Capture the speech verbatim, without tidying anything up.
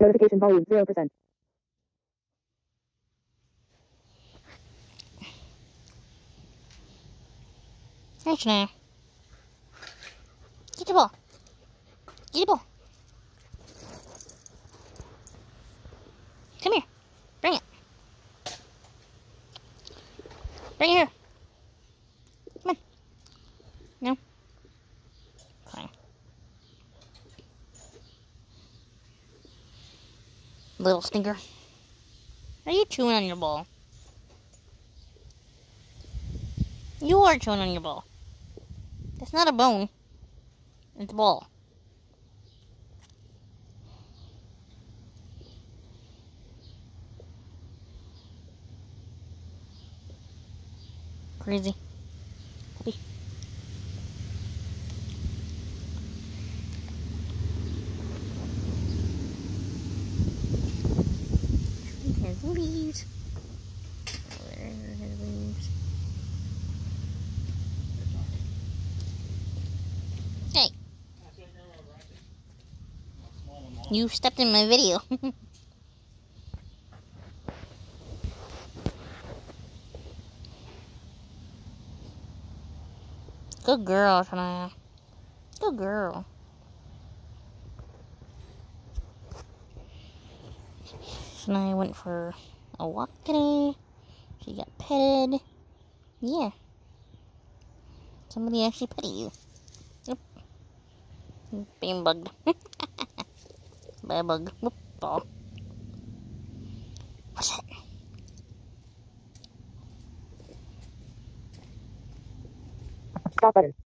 Notification volume zero percent. Hey, Shania. Get the ball. Get the ball. Come here. Bring it. Bring it here. Come on. No? Fine. Little stinker. Are you chewing on your ball? You are chewing on your ball. That's not a bone. It's a ball. Crazy. Puppy. Here's leaves. There's leaves. Hey. You stepped in my video. Good girl, Shania. Good girl. Shania went for a walk today. She got petted. Yeah. Somebody actually petted you. Yep. Being bugged. By a bug. Whoop, ball. What's that? Stop button.